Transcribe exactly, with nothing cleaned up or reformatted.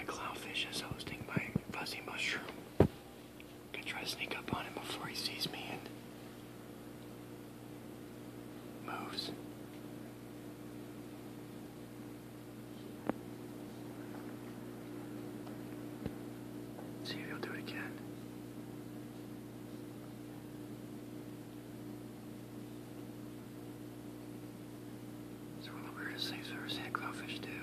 clownfish is hosting my fuzzy mushroom. Gonna try to sneak up on him before he sees me and moves. See if he'll do it again. It's one of the weirdest things I've ever seen a clownfish do.